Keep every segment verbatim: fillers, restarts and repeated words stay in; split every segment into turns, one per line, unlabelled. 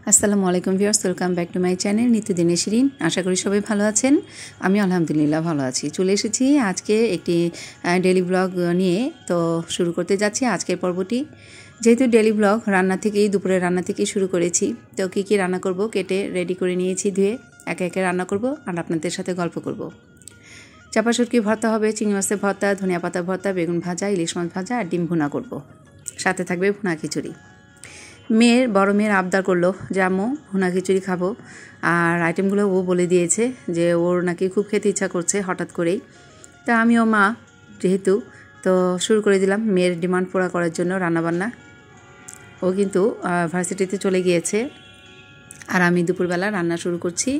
আসসালামু আলাইকুম viewers, welcome back to my channel নিত্য দিনে শিরিন। আশা করি সবাই ভালো আছেন। আমি আলহামদুলিল্লাহ ভালো আছি। চলে এসেছি আজকে একটি ডেইলি ব্লগ নিয়ে। তো শুরু করতে যাচ্ছি আজকের পর্বটি। যেহেতু ডেইলি ব্লগ রান্না থেকেই দুপুরে রান্না থেকেই শুরু করেছি, তো কী কী রান্না করব কেটে রেডি করে নিয়েছি, ধুয়ে একে একে রান্না করব আর আপনাদের সাথে গল্প করব। চাপা শুটকি ভর্তা হবে, চিংড়ি মাছের ভর্তা, ধনিয়া পাতা ভর্তা, বেগুন ভাজা, ইলিশ মাছ ভাজা আর ডিম ভুনা করব। সাথে থাকবে ভুনা খিচুড়ি। মেয়ের বড় মেয়ের আবদার করলো যে আম্মু ভুনা খিচুড়ি খাবো, আর আইটেমগুলো ও বলে দিয়েছে যে ওর নাকি খুব খেতে ইচ্ছা করছে হঠাৎ করেই। তা আমিও মা যেহেতু, তো শুরু করে দিলাম মেয়ের ডিমান্ড পুরা করার জন্য রান্নাবান্না। ও কিন্তু ভার্সিটিতে চলে গিয়েছে আর আমি দুপুরবেলা রান্না শুরু করছি।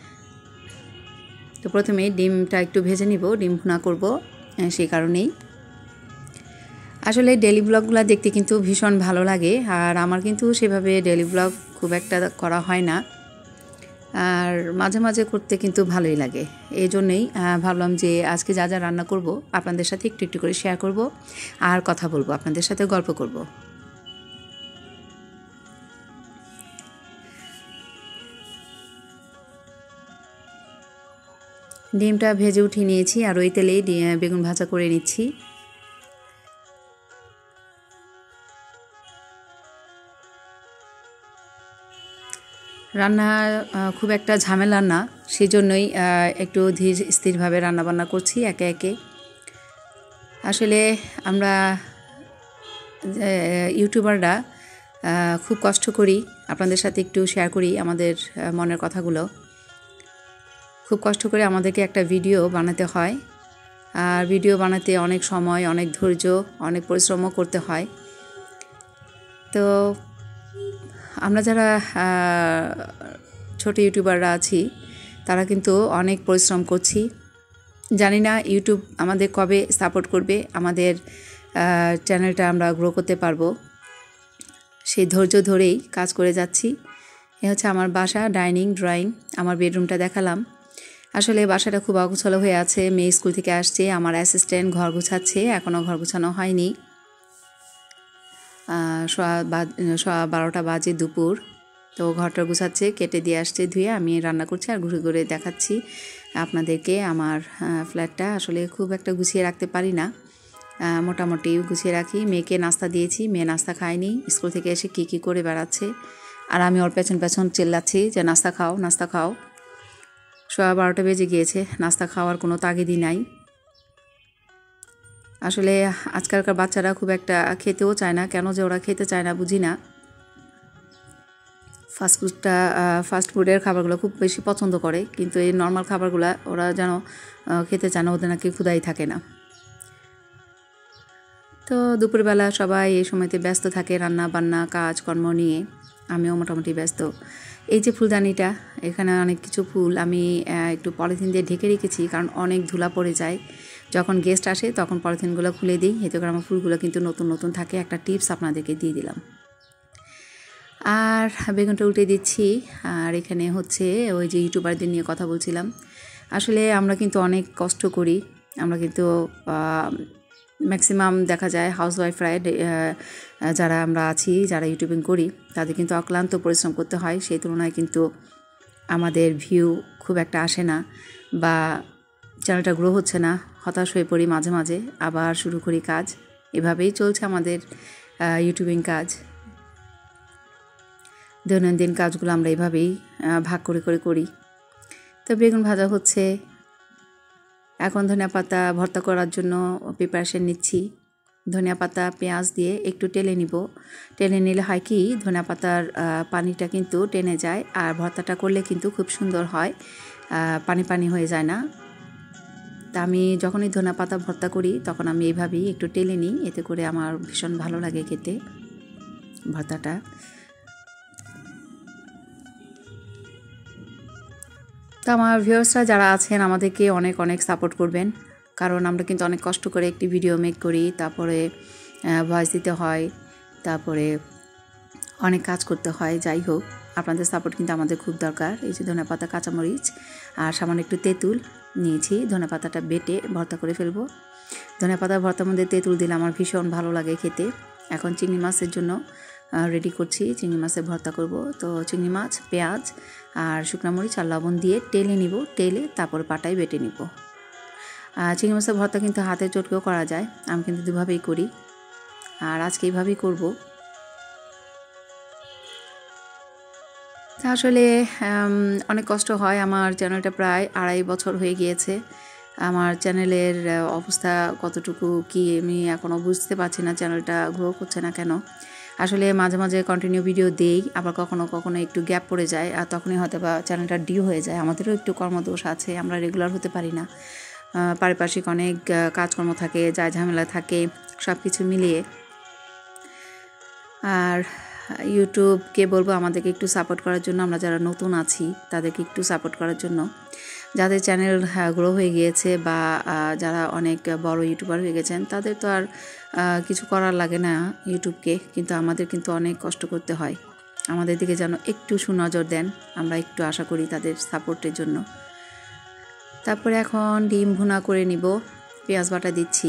তো প্রথমে ডিমটা একটু ভেজে নিব, ডিম ভুনা করব, সেই কারণেই। আসলে ডেইলি ব্লগগুলো দেখতে কিন্তু ভীষণ ভালো লাগে, আর আমার কিন্তু সেভাবে ডেইলি ব্লগ খুব একটা করা হয় না, আর মাঝে মাঝে করতে কিন্তু ভালোই লাগে। এই জন্যই ভাবলাম যে আজকে যা যা রান্না করব আপনাদের সাথে একটু একটু করে শেয়ার করব আর কথা বলবো, আপনাদের সাথে গল্প করব। ডিমটা ভেজে উঠিয়ে নিয়েছি আর ওই তেলেই বেগুন ভাজা করে নিচ্ছি। রান্না খুব একটা ঝামেলা না, সেই জন্যই একটু ধীর স্থিরভাবে রান্নাবান্না করছি একে একে। আসলে আমরা ইউটিউবাররা খুব কষ্ট করি, আপনাদের সাথে একটু শেয়ার করি আমাদের মনের কথাগুলো। খুব কষ্ট করে আমাদেরকে একটা ভিডিও বানাতে হয়, আর ভিডিও বানাতে অনেক সময়, অনেক ধৈর্য, অনেক পরিশ্রমও করতে হয়। তো আমরা যারা ছোট ইউটিউবাররা আছি তারা কিন্তু অনেক পরিশ্রম করছি। জানি না ইউটিউব আমাদের কবে সাপোর্ট করবে, আমাদের চ্যানেলটা আমরা গ্রো করতে পারবো, সেই ধৈর্য ধরেই কাজ করে যাচ্ছি। এ হচ্ছে আমার বাসা, ডাইনিং, ড্রয়িং, আমার বেডরুমটা দেখালাম। আসলে বাসাটা খুব অগোছালো হয়ে আছে, মেয়ে স্কুল থেকে আসছে, আমার অ্যাসিস্ট্যান্ট ঘর গুছাচ্ছে, এখনও ঘর গুছানো হয়নি। সোয়া বারোটা বাজে দুপুর, তো ঘরটা গুছাচ্ছে, কেটে দিয়ে আসছে, ধুয়ে আমি রান্না করছি আর ঘুরে ঘুরে দেখাচ্ছি আপনাদেরকে আমার ফ্ল্যাটটা। আসলে খুব একটা গুছিয়ে রাখতে পারি না, মোটামুটি গুছিয়ে রাখি। মেয়েকে নাস্তা দিয়েছি, মেয়ে নাস্তা খায়নি, স্কুল থেকে এসে কী কী করে বেড়াচ্ছে, আর আমি ওর পেছন পেছন চিল্লাচ্ছি যে নাস্তা খাও নাস্তা খাও। সোয়া বারোটা বেজে গিয়েছে, নাস্তা খাওয়ার কোনো তাগিদই নাই। আসলে আজকালকার বাচ্চারা খুব একটা খেতেও চায় না, কেন যে ওরা খেতে চায় না বুঝি না। ফাস্টফুডটা ফাস্টফুডের খাবারগুলো খুব বেশি পছন্দ করে, কিন্তু এই নর্মাল খাবারগুলো ওরা যেন খেতে চায় না, ওদের নাকি ক্ষুধাই থাকে না। তো দুপুরবেলা সবাই এই সময়তে ব্যস্ত থাকে রান্না বান্না কাজকর্ম নিয়ে, আমিও মোটামুটি ব্যস্ত। এই যে ফুলদানিটা, এখানে অনেক কিছু ফুল আমি একটু পলিথিন দিয়ে ঢেকে রেখেছি, কারণ অনেক ধুলা পড়ে যায়। যখন গেস্ট আসে তখন পলিথিনগুলো খুলে দিই, এতে করে আমার ফুলগুলো কিন্তু নতুন নতুন থাকে। একটা টিপস আপনাদেরকে দিয়ে দিলাম। আর বেগুনটা উল্টে দিচ্ছি। আর এখানে হচ্ছে ওই যে ইউটিউবারদের নিয়ে কথা বলছিলাম। আসলে আমরা কিন্তু অনেক কষ্ট করি, আমরা কিন্তু ম্যাক্সিমাম দেখা যায় হাউসওয়াইফরা যারা আমরা আছি, যারা ইউটিউবিং করি, তাদের কিন্তু অক্লান্ত পরিশ্রম করতে হয়। সেই তুলনায় কিন্তু আমাদের ভিউ খুব একটা আসে না, বা চ্যানেলটা গ্রো হচ্ছে না, হতাশ হয়ে পড়ি মাঝে মাঝে, আবার শুরু করি কাজ। এভাবেই চলছে আমাদের ইউটিউবিং কাজ। দৈনন্দিন কাজগুলো আমরা এভাবেই ভাগ করে করে করি। তো বেগুন ভাজা হচ্ছে, এখন ধনিয়া পাতা ভর্তা করার জন্য প্রিপারেশন নিচ্ছি। ধনিয়া পাতা পেঁয়াজ দিয়ে একটু টেলে নিব। টেলে নিলে হয় কি, ধনিয়া পাতার পানিটা কিন্তু টেনে যায়, আর ভর্তাটা করলে কিন্তু খুব সুন্দর হয়, পানি পানি হয়ে যায় না। তা আমি যখনই ধনিয়া পাতা ভর্তা করি তখন আমি এইভাবেই একটু টেলে নিই, এতে করে আমার ভীষণ ভালো লাগে খেতে ভর্তাটা। তো আমার ভিউয়ার্সরা যারা আছেন আমাদেরকে অনেক অনেক সাপোর্ট করবেন, কারণ আমরা কিন্তু অনেক কষ্ট করে একটি ভিডিও মেক করি, তারপরে ভয়েস দিতে হয়, তারপরে অনেক কাজ করতে হয়। যাই হোক, আপনাদের সাপোর্ট কিন্তু আমাদের খুব দরকার। এই যে ধনে পাতা, কাঁচামরিচ আর সামান্য একটু তেঁতুল নিয়েছি, ধনে পাতাটা বেটে ভর্তা করে ফেলবো। ধনে পাতা ভর্তার মধ্যে তেঁতুল দিলে আমার ভীষণ ভালো লাগে খেতে। এখন চিংড়ি মাছের জন্য রেডি করছি, চিংড়ি মাছের ভর্তা করব। তো চিংড়ি মাছ, পেঁয়াজ আর শুকনো মরিচ আর লবণ দিয়ে টেলে নিব, টেলে তারপর পাটায় বেটে নিব। চিংড়ি মাছের ভর্তা কিন্তু হাতে চটকেও করা যায়, আমি কিন্তু দুভাবেই করি, আর আজকে এইভাবেই করব। আসলে অনেক কষ্ট হয়, আমার চ্যানেলটা প্রায় আড়াই বছর হয়ে গিয়েছে। আমার চ্যানেলের অবস্থা কতটুকু কি আমি এখনও বুঝতে পারছি না, চ্যানেলটা গ্রো করছে না কেন। আসলে মাঝে মাঝে কন্টিনিউ ভিডিও দেই, আবার কখনো কখনো একটু গ্যাপ পড়ে যায়, আর তখনই হয়তো বা চ্যানেলটা ডিউ হয়ে যায়। আমাদেরও একটু কর্মদোষ আছে, আমরা রেগুলার হতে পারি না, পারিপার্শ্বিক অনেক কাজকর্ম থাকে, যা ঝামেলা থাকে, সব কিছু মিলিয়ে। আর ইউটিউবকে বলবো আমাদেরকে একটু সাপোর্ট করার জন্য, আমরা যারা নতুন আছি তাদেরকে একটু সাপোর্ট করার জন্য। যাদের চ্যানেল গ্রো হয়ে গিয়েছে বা যারা অনেক বড় ইউটিউবার হয়ে গেছেন, তাদের তো আর কিছু করার লাগে না ইউটিউবকে, কিন্তু আমাদের কিন্তু অনেক কষ্ট করতে হয়। আমাদের দিকে যেন একটু সুনজর দেন, আমরা একটু আশা করি তাদের সাপোর্টের জন্য। তারপরে এখন ডিম ভুনা করে নিব, পেঁয়াজ বাটা দিচ্ছি।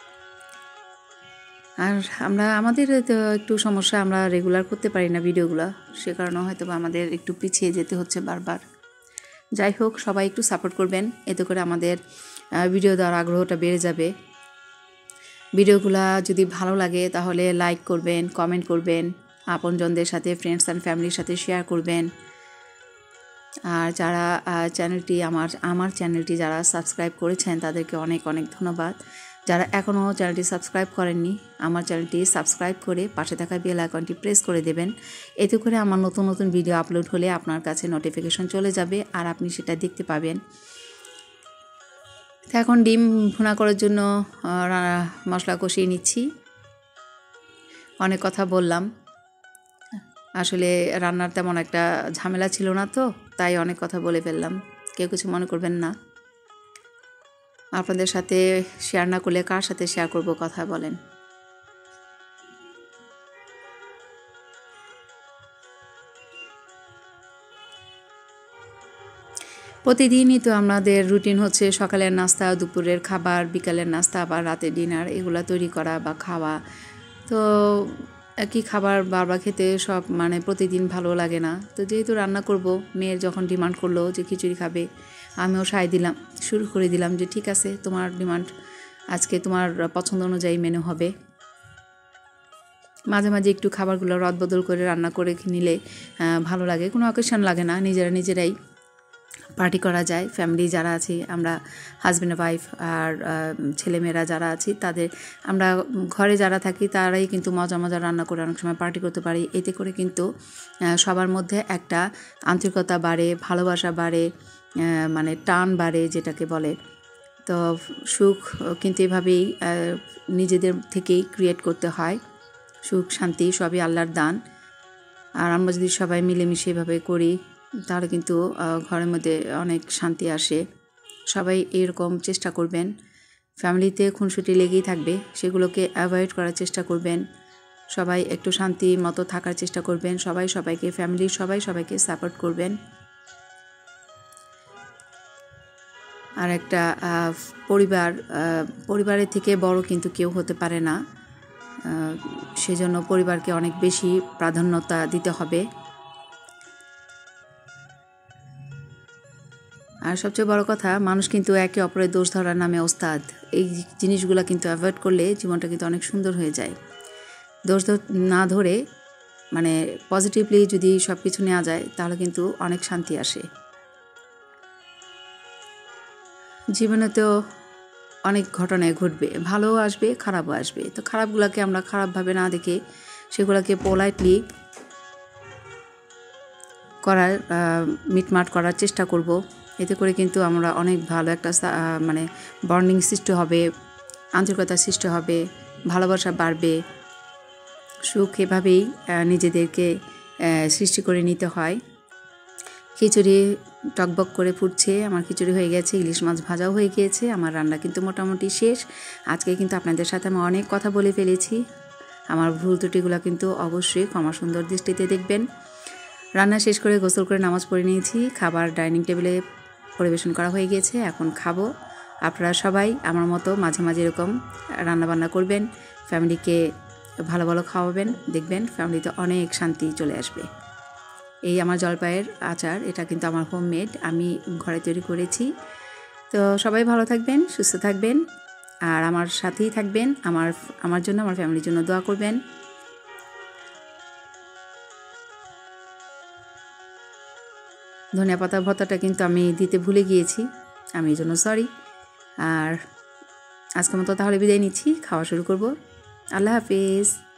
আর আমরা আমাদের একটু সমস্যা, আমরা রেগুলার করতে পারি না ভিডিওগুলো, সে কারণে হয়তো আমাদের একটু পিছিয়ে যেতে হচ্ছে বারবার। যাই হোক, সবাই একটু সাপোর্ট করবেন, এতে করে আমাদের ভিডিও দেওয়ার আগ্রহটা বেড়ে যাবে। ভিডিওগুলো যদি ভালো লাগে তাহলে লাইক করবেন, কমেন্ট করবেন, আপনজনদের সাথে, ফ্রেন্ডস অ্যান্ড ফ্যামিলির সাথে শেয়ার করবেন। আর যারা চ্যানেলটি আমার আমার চ্যানেলটি যারা সাবস্ক্রাইব করেছেন তাদেরকে অনেক অনেক ধন্যবাদ। যারা এখনও চ্যানেলটি সাবস্ক্রাইব করেননি, আমার চ্যানেলটি সাবস্ক্রাইব করে পাশে থাকা বেল আইকনটি প্রেস করে দেবেন। এতে করে আমার নতুন নতুন ভিডিও আপলোড হলে আপনার কাছে নোটিফিকেশন চলে যাবে, আর আপনি সেটা দেখতে পাবেন। তো এখন ডিম ভুনা করার জন্য মশলা কষিয়ে নিচ্ছি। অনেক কথা বললাম, আসলে রান্নার তেমন একটা ঝামেলা ছিল না, তো তাই অনেক কথা বলে ফেললাম, কেউ কিছু মনে করবেন না। আপনাদের সাথে শেয়ার না করলে কার সাথে শেয়ার করব, কথা বলেন। প্রতিদিনই তো আমাদের রুটিন হচ্ছে সকালের নাস্তা, দুপুরের খাবার, বিকালের নাস্তা, আবার রাতের ডিনার, এগুলা তৈরি করা বা খাওয়া। তো একই খাবার বারবার খেতে সব মানে প্রতিদিন ভালো লাগে না। তো যেহেতু রান্না করব, মেয়ের যখন ডিমান্ড করলো যে খিচুড়ি খাবে, আমিও সায় দিলাম, শুরু করে দিলাম যে ঠিক আছে, তোমার ডিমান্ড, আজকে তোমার পছন্দ অনুযায়ী মেনু হবে। মাঝে মাঝে একটু খাবারগুলো রদবদল করে রান্না করে নিলে ভালো লাগে, কোনো অকেশন লাগে না, নিজেরা নিজেরাই পার্টি করা যায়। ফ্যামিলি যারা আছি আমরা, হাজব্যান্ড ওয়াইফ আর ছেলেমেয়েরা যারা আছি, তাদের আমরা ঘরে যারা থাকি তারাই কিন্তু মজা মজা রান্না করে অনেক সময় পার্টি করতে পারি। এতে করে কিন্তু সবার মধ্যে একটা আন্তরিকতা বাড়ে, ভালোবাসা বাড়ে, মানে টান বাড়ে যেটাকে বলে। তো সুখ কিন্তু এভাবেই নিজেদের থেকেই ক্রিয়েট করতে হয়। সুখ শান্তি সবই আল্লাহর দান, আর আমরা যদি সবাই মিলেমিশে এভাবে করি তাহলে কিন্তু ঘরের মধ্যে অনেক শান্তি আসে। সবাই এরকম চেষ্টা করবেন, ফ্যামিলিতে খুনসুটি লেগেই থাকবে, সেগুলোকে অ্যাভয়েড করার চেষ্টা করবেন। সবাই একটু শান্তি মতো থাকার চেষ্টা করবেন, সবাই সবাইকে, ফ্যামিলির সবাই সবাইকে সাপোর্ট করবেন। আর একটা পরিবার, পরিবারের থেকে বড় কিন্তু কেউ হতে পারে না, সেজন্য পরিবারকে অনেক বেশি প্রাধান্যতা দিতে হবে। আর সবচেয়ে বড় কথা, মানুষ কিন্তু একে অপরের দোষ ধরার নামে ওস্তাদ। এই জিনিসগুলো কিন্তু অ্যাভয়েড করলে জীবনটা কিন্তু অনেক সুন্দর হয়ে যায়। দোষ না ধরে মানে পজিটিভলি যদি সব কিছু নেওয়া যায় তাহলে কিন্তু অনেক শান্তি আসে। জীবনে তো অনেক ঘটনায় ঘটবে, ভালোও আসবে, খারাপও আসবে। তো খারাপগুলোকে আমরা খারাপভাবে না দেখে সেগুলোকে পোলাইটলি করার, মিটমাট করার চেষ্টা করব। এতে করে কিন্তু আমরা অনেক ভালো একটা মানে বন্ডিং সৃষ্টি হবে, আন্তরিকতা সৃষ্টি হবে, ভালোবাসা বাড়বে। সুখ এভাবেই নিজেদেরকে সৃষ্টি করে নিতে হয়। খিচুড়ি টকবক করে ফুটছে, আমার খিচুড়ি হয়ে গেছে, ইলিশ মাছ ভাজাও হয়ে গিয়েছে, আমার রান্না কিন্তু মোটামুটি শেষ। আজকে কিন্তু আপনাদের সাথে আমি অনেক কথা বলে ফেলেছি, আমার ভুল ত্রুটিগুলো কিন্তু অবশ্যই ক্ষমা সুন্দর দৃষ্টিতে দেখবেন। রান্না শেষ করে গোসল করে নামাজ পড়ে নিয়েছি, খাবার ডাইনিং টেবিলে পরিবেশন করা হয়ে গিয়েছে, এখন খাবো। আপনারা সবাই আমার মতো মাঝে মাঝে এরকম রান্নাবান্না করবেন, ফ্যামিলিকে ভালো ভালো খাওয়াবেন, দেখবেন ফ্যামিলিতে অনেক শান্তি চলে আসবে। এই আমার জলপাইয়ের আচার, এটা কিন্তু আমার হোমমেড, আমি ঘরে তৈরি করেছি। তো সবাই ভালো থাকবেন, সুস্থ থাকবেন, আর আমার সাথেই থাকবেন, আমার আমার জন্য, আমার ফ্যামিলির জন্য দোয়া করবেন। ধনিয়া পাতা ভর্তাটা কিন্তু আমি দিতে ভুলে গিয়েছি, আমি এই জন্য সরি। আর আজকের মতো তাহলে বিদায় নিচ্ছি, খাওয়া শুরু করব। আল্লাহ হাফিজ।